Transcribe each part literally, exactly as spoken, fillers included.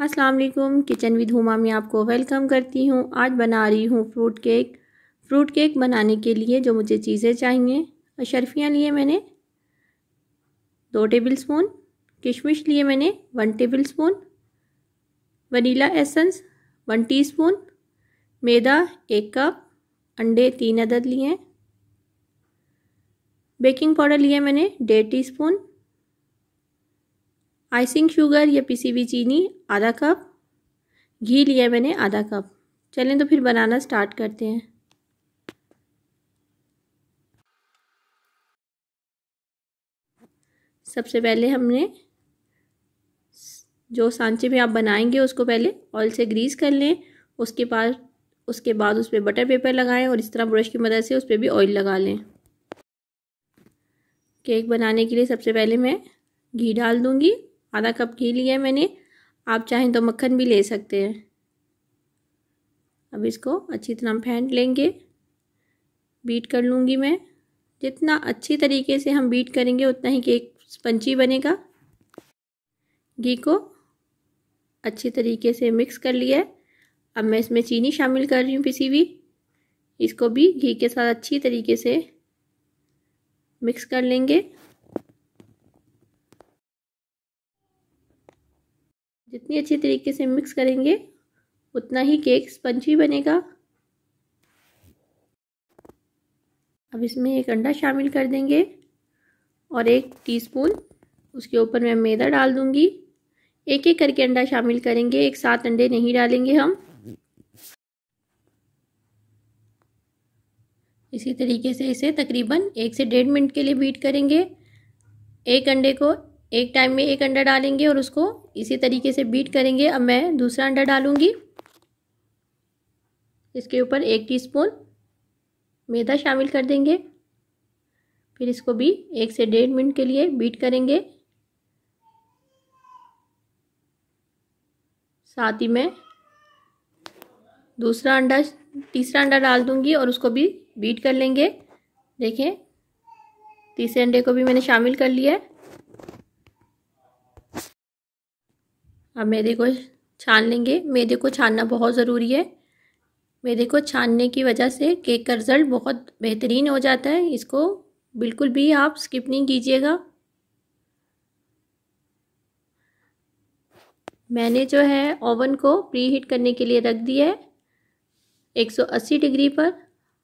अस्सलाम वालेकुम, kitchen with Huma में आपको वेलकम करती हूँ। आज बना रही हूँ फ्रूट केक। फ्रूट केक बनाने के लिए जो मुझे चीज़ें चाहिए, अशरफियाँ लिए मैंने दो टेबलस्पून, किशमिश लिए मैंने one tablespoon, vanilla essence one teaspoon, मैदा एक कप, अंडे तीन अदद लिए, बेकिंग पाउडर लिया मैंने डेढ़ टीस्पून, आइसिंग शुगर या पिसी हुई चीनी आधा कप, घी लिया मैंने आधा कप। चलें तो फिर बनाना स्टार्ट करते हैं। सबसे पहले हमने जो सांचे में आप बनाएंगे उसको पहले ऑयल से ग्रीस कर लें। उसके बाद उसके बाद उस पर बटर पेपर लगाएं और इस तरह ब्रश की मदद से उस पर भी ऑयल लगा लें। केक बनाने के लिए सबसे पहले मैं घी डाल दूंगी। आधा कप घी लिया है मैंने, आप चाहें तो मक्खन भी ले सकते हैं। अब इसको अच्छी तरह फेंट लेंगे, बीट कर लूँगी मैं। जितना अच्छी तरीके से हम बीट करेंगे उतना ही केक स्पंजी बनेगा। घी को अच्छी तरीके से मिक्स कर लिया है। अब मैं इसमें चीनी शामिल कर रही हूँ पिसी हुई। इसको भी घी के साथ अच्छी तरीके से मिक्स कर लेंगे। जितनी अच्छी तरीके से मिक्स करेंगे उतना ही केक स्पंजी बनेगा। अब इसमें एक अंडा शामिल कर देंगे और एक टीस्पून उसके ऊपर मैं मैदा डाल दूंगी। एक एक करके अंडा शामिल करेंगे, एक साथ अंडे नहीं डालेंगे हम। इसी तरीके से इसे तकरीबन एक से डेढ़ मिनट के लिए बीट करेंगे। एक अंडे को एक टाइम में एक अंडा डालेंगे और उसको इसी तरीके से बीट करेंगे। अब मैं दूसरा अंडा डालूंगी। इसके ऊपर एक टीस्पून मैदा शामिल कर देंगे। फिर इसको भी एक से डेढ़ मिनट के लिए बीट करेंगे। साथ ही मैं दूसरा अंडा तीसरा अंडा डाल दूंगी और उसको भी बीट कर लेंगे। देखें, तीसरे अंडे को भी मैंने शामिल कर लिया है। अब मैदे को छान लेंगे। मैदे को छानना बहुत ज़रूरी है। मैदे को छानने की वजह से केक का रिज़ल्ट बहुत बेहतरीन हो जाता है। इसको बिल्कुल भी आप स्किप नहीं कीजिएगा। मैंने जो है ओवन को प्री हीट करने के लिए रख दिया है एक सौ अस्सी डिग्री पर।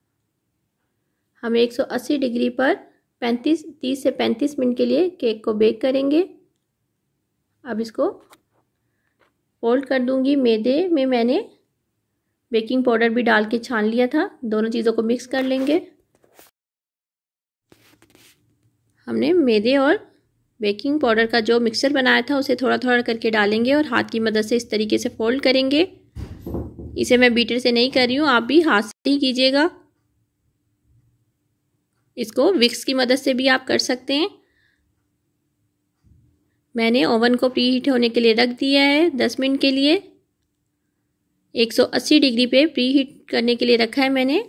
हम एक सौ अस्सी डिग्री पर पैंतीस तीस से पैंतीस मिनट के लिए केक को बेक करेंगे। अब इसको फोल्ड कर दूंगी। मैदे में मैंने बेकिंग पाउडर भी डाल के छान लिया था। दोनों चीज़ों को मिक्स कर लेंगे। हमने मैदे और बेकिंग पाउडर का जो मिक्सचर बनाया था उसे थोड़ा थोड़ा करके डालेंगे और हाथ की मदद से इस तरीके से फोल्ड करेंगे। इसे मैं बीटर से नहीं कर रही हूँ, आप भी हाथ से ही कीजिएगा। इसको विक्स की मदद से भी आप कर सकते हैं। मैंने ओवन को प्री हीट होने के लिए रख दिया है दस मिनट के लिए। एक सौ अस्सी डिग्री पे प्री हीट करने के लिए रखा है मैंने।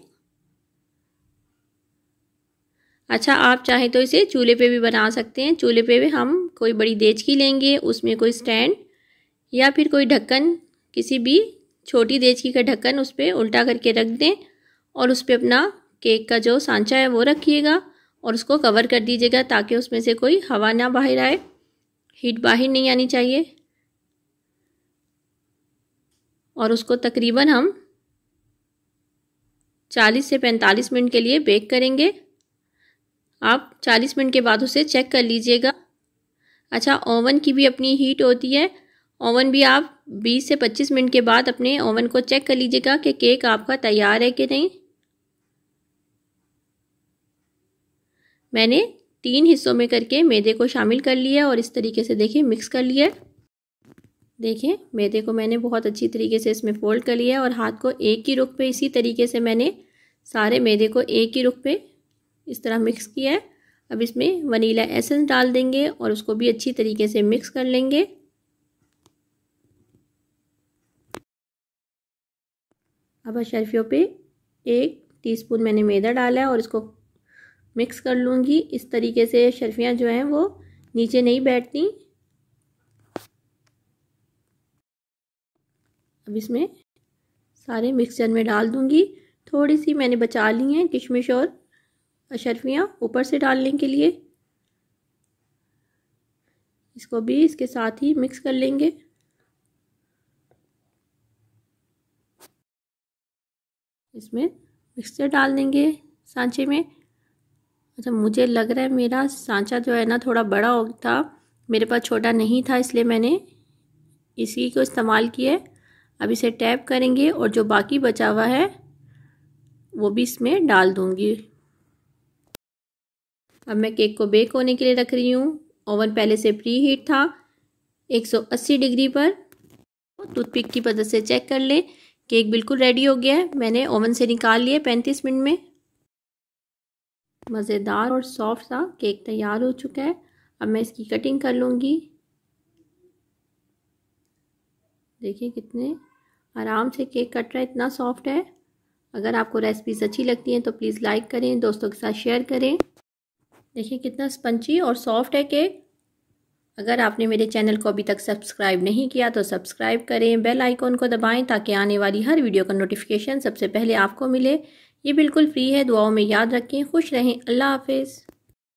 अच्छा, आप चाहें तो इसे चूल्हे पे भी बना सकते हैं। चूल्हे पे भी हम कोई बड़ी देचकी लेंगे, उसमें कोई स्टैंड या फिर कोई ढक्कन, किसी भी छोटी देचकी का ढक्कन उस पर उल्टा करके रख दें और उस पर अपना केक का जो सांचा है वो रखिएगा और उसको कवर कर दीजिएगा ताकि उसमें से कोई हवा ना बाहर आए, हीट बाहर नहीं आनी चाहिए। और उसको तकरीबन हम चालीस से पैंतालीस मिनट के लिए बेक करेंगे। आप चालीस मिनट के बाद उसे चेक कर लीजिएगा। अच्छा, ओवन की भी अपनी हीट होती है। ओवन भी आप बीस से पच्चीस मिनट के बाद अपने ओवन को चेक कर लीजिएगा कि केक आपका तैयार है कि नहीं। मैंने तीन हिस्सों में करके मैदे को शामिल कर लिया और इस तरीके से देखिए मिक्स कर लिया। देखिए, मैदे को मैंने बहुत अच्छी तरीके से इसमें फोल्ड कर लिया और हाथ को एक ही रुख पे इसी तरीके से मैंने सारे मैदे को एक ही रुख पे इस तरह मिक्स किया है। अब इसमें वनीला एसेंस डाल देंगे और उसको भी अच्छी तरीके से मिक्स कर लेंगे। अब अशरफियों पे एक टीस्पून मैंने मैदा डाला है और इसको मिक्स कर लूँगी। इस तरीके से अशरफियाँ जो हैं वो नीचे नहीं बैठती। अब इसमें सारे मिक्सचर में डाल दूंगी। थोड़ी सी मैंने बचा ली हैं किशमिश और अशरफियाँ ऊपर से डालने के लिए। इसको भी इसके साथ ही मिक्स कर लेंगे। इसमें मिक्सचर डाल देंगे सांचे में। अच्छा, मुझे लग रहा है मेरा सांचा जो है ना थोड़ा बड़ा हो था, मेरे पास छोटा नहीं था, इसलिए मैंने इसी को इस्तेमाल किया है। अब इसे टैप करेंगे और जो बाकी बचा हुआ है वो भी इसमें डाल दूंगी। अब मैं केक को बेक होने के लिए रख रही हूँ। ओवन पहले से प्री हीट था एक सौ अस्सी डिग्री पर। टूथपिक की मदद से चेक कर ले। केक बिल्कुल रेडी हो गया है। मैंने ओवन से निकाल लिया पैंतीस मिनट में। मज़ेदार और सॉफ्ट सा केक तैयार हो चुका है। अब मैं इसकी कटिंग कर लूँगी। देखिए कितने आराम से केक कट रहा है, इतना सॉफ्ट है। अगर आपको रेसिपीज़ अच्छी लगती हैं तो प्लीज़ लाइक करें, दोस्तों के साथ शेयर करें। देखिए कितना स्पंजी और सॉफ्ट है केक। अगर आपने मेरे चैनल को अभी तक सब्सक्राइब नहीं किया तो सब्सक्राइब करें, बेल आइकॉन को दबाएं ताकि आने वाली हर वीडियो का नोटिफिकेशन सबसे पहले आपको मिले। ये बिल्कुल फ्री है। दुआओं में याद रखें। खुश रहें। अल्लाह हाफिज़।